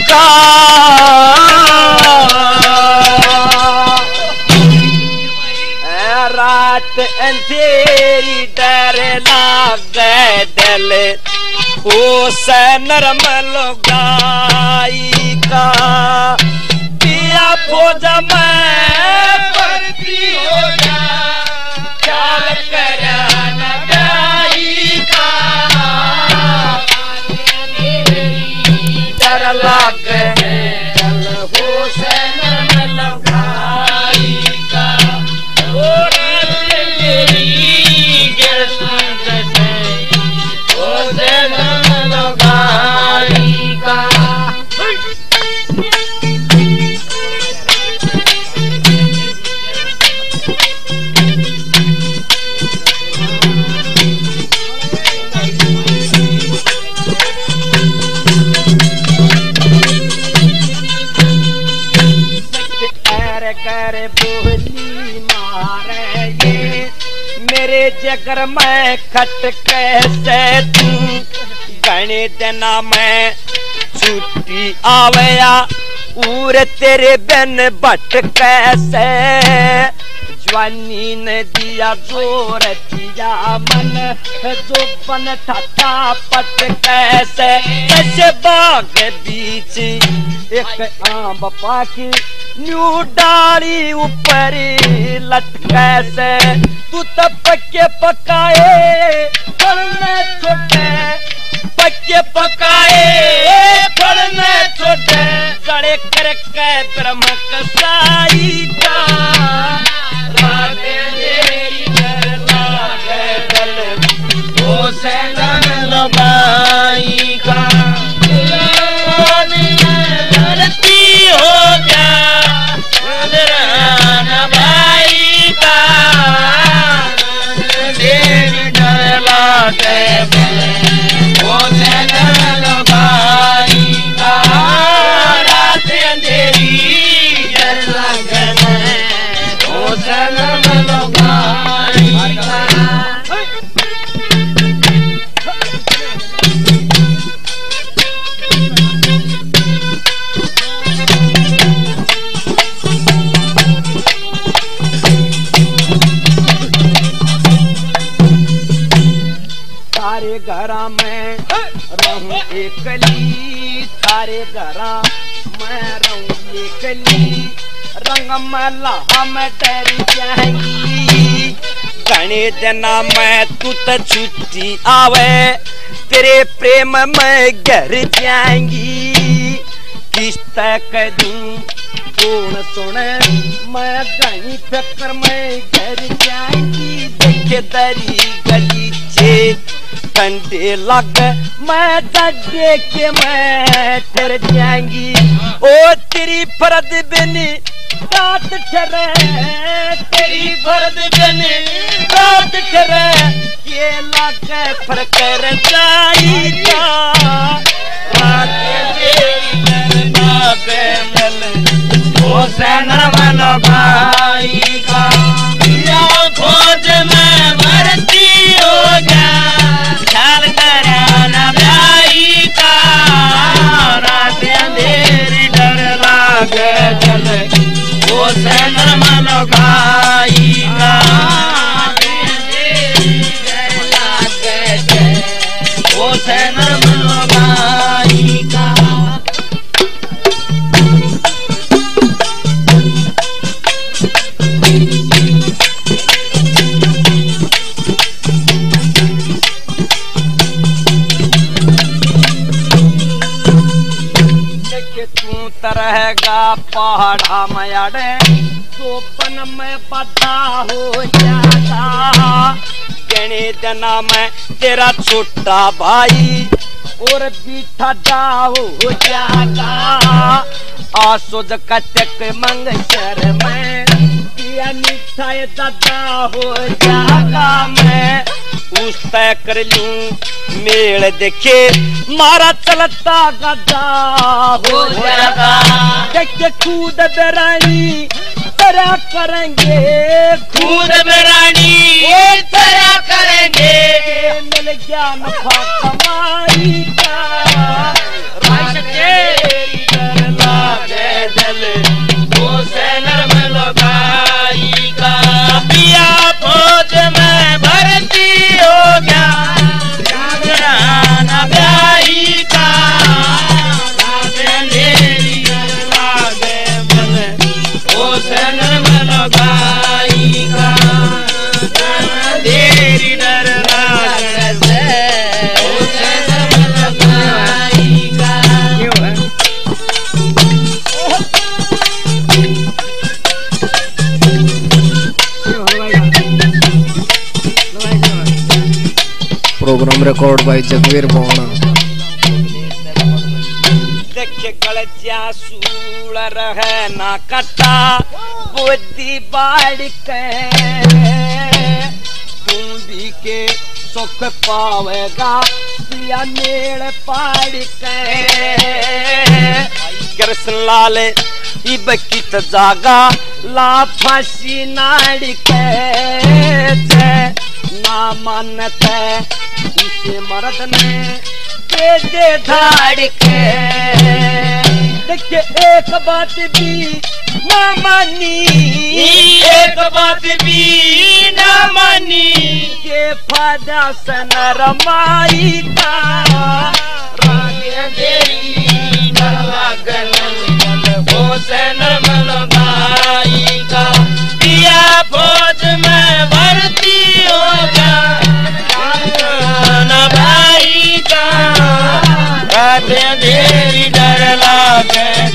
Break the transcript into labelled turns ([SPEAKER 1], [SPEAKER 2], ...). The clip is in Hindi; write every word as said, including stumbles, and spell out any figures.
[SPEAKER 1] का रात अंधेरी डर लागे दिल उस नरम लुगाई का पिया फौज में भर्ती हो जा चाल कराना गाई का डर लागे दिल उस नरम लुगाई का मेरे जगर में खट कैसे तू गणे देना मैं छुट्टी आवेया उर तेरे बिन बट कैसे जवानी ने दिया जोर दिया मन जो बन ठा पट कैसे कैसे बाग बीच एक आम पाकी न्यू डाली ऊपर लटके से तू तब पक्के पकाए फलने छोटे पक्के पकाए फलने छोटे सड़े करके ब्रह्म कसाई का राधे तेरी लागे गल ओ सैनन लगाई का धरती हो जा भाई का देवी डर लागे वो सैनन भाई का रात अंधेरी डर लागे वो सैनन भाई का तारे घरा में रहूं एकली तारे घरा मैं रहूं एकली रंग मला हम डर जाएंगी गणे देना मैं तू तो छुट्टी आवे तेरे प्रेम में गर जाएंगी किस्त कर दूं कौन सुने मैं गणी फिक्र में गर जाएंगी देखे दरी गली छे ठंडे लग मैं डे के मैं ठहर जाएंगी ओ तेरी फर्द बिन रात ठहरे तेरी फर्द बिन रात ठहरे ये लगे फर कर जाएगा रात तेरी दरबार में ओ सैनन मन भाई का या फौज में भर्ती हो जा चाल कराना भाई का रात अंधेरी डर लागे चल वो सैनन मन भाई का डर लागे चल वो सैनन मन भाई का रहेगा पहाड़ा में अड़े तो बन में बदा हो जाता गणे देना मैं तेरा छोटा भाई और बीठा डा हो जाता आसोज कटक मंगशर में पिया मिठाई दादा हो जागा मैं उस तय कर लूं मेल देखे मारा चलता गदा हो जाएगा देखे कूद बेरानी तेरा करेंगे
[SPEAKER 2] कूद बेरानी तेरा करेंगे
[SPEAKER 1] मिल गया नफा कमाई का
[SPEAKER 2] तेरी देरी डर लागसे हुसैन मलकाई का
[SPEAKER 1] क्यों है
[SPEAKER 3] program record by Jagveer Mohna
[SPEAKER 1] देखे कलजा सूल रहे ना कटा बुद्धि बाड़ के तुम भी के सुख पावेगा पिया मेड़ पाड़ के कृष्ण लाल इब कित जागा ला फांसी नाड़ के ना मानते इसे मर्द ने दे दे धाड़ के देखिए एक बात भी ना मानी
[SPEAKER 2] एक बात भी ना मानी
[SPEAKER 1] के फायदा से न रमाई का
[SPEAKER 2] रागे देरी डर लागन हुसैन मलकाई का पिया फौज में भर्ती हो जा भाई का रागे देरी डर लागे